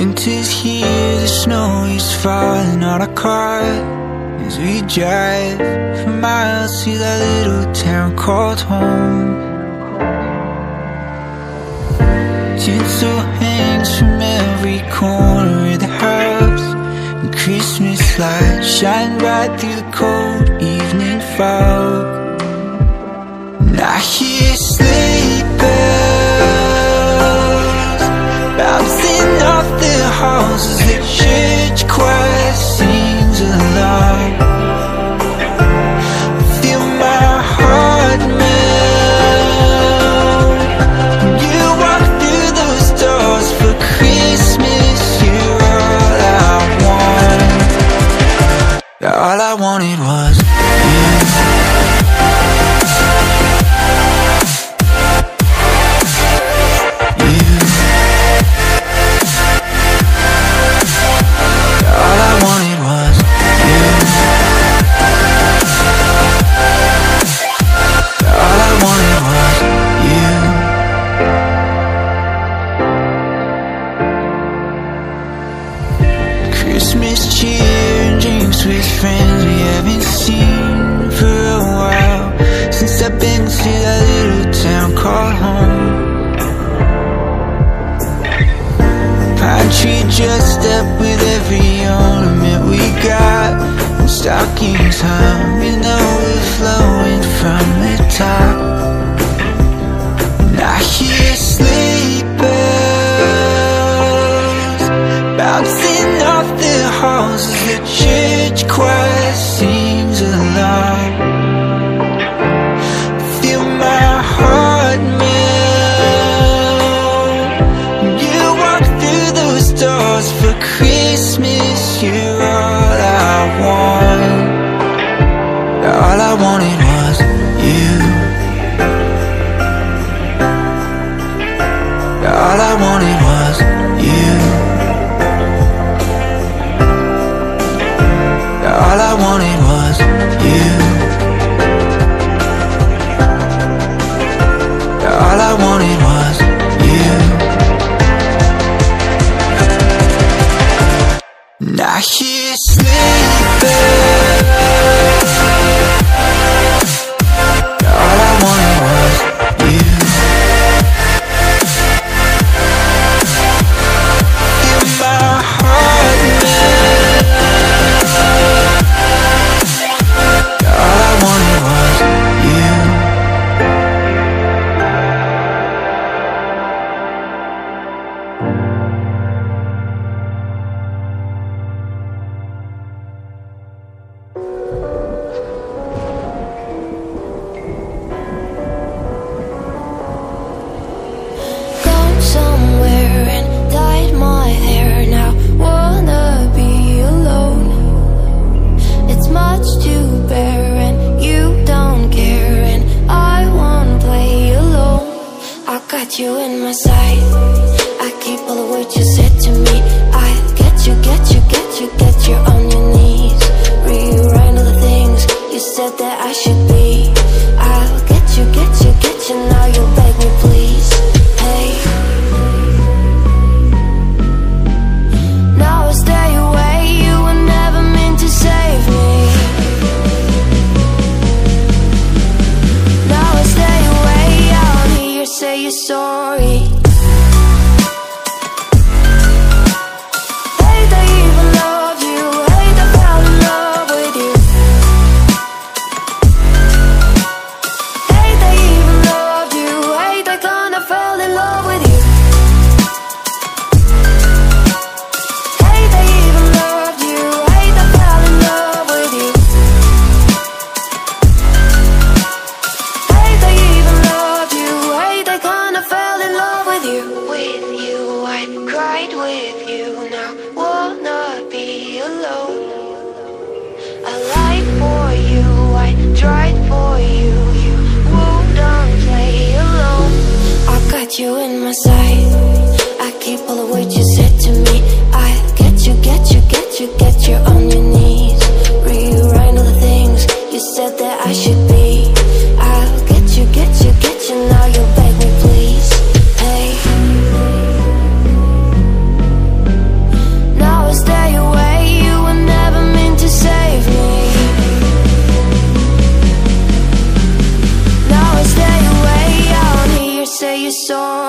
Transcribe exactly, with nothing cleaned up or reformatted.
Winter's here, the snow is falling on our car as we drive for miles to that little town called home. Tinsel hangs from every corner of the house, and Christmas lights shine bright through the cold evening fog. And I hear sleigh bells bouncing off the halls as the church choir sings along. I feel my heart melt when you walk through those doors for Christmas. You're all I want. All I wanted was you. Christmas cheer and drinks with friends we haven't seen for a while, since I've been to that little town called home. Pine tree dressed up with every ornament we got, and stockings hung and overflowing from the top. And I hear sleigh bells bouncing off the halls as the church choir sings along. Feel my heart melt when you walk through those doors for Christmas. You're all I want. All I wanted was you. All I wanted was you. All I wanted was you. All I wanted was you. And I hear sleigh bells. All I wanted was you. Feel my heart melt. All I wanted was you. Gone somewhere and dyed my hair now. Wanna be alone. It's much to bear and you don't care, and I won't play alone. I got you in my sight. I keep all the words you said to me. I get you, get you, get you, get you on your knees. Rewrite all the things you said that I should be. I'll get you, get you, get you. Now you'll beg me please. Hey, now I stay away. You were never meant to save me. Now I stay away. I don't hear you say you're sorry. Hate I even love you. Hate I fell in love with you. Hate I even love you. Hate I kinda fell in love with you. Hate I even loved you. Hate I fell in love with you. Hate I even loved you. Hate I kinda fell in love with you. With you, I cried with you. Now wanna be alone. I lied for you, I tried for you. You wouldn't play alone. I got you in my sight. I keep all the words you said to me. I get you, get you, get you, get you on your knees. Rewrite all the things you said that I should be. I'll get you, get you, get you. Now you'll beg me please. Hey, song.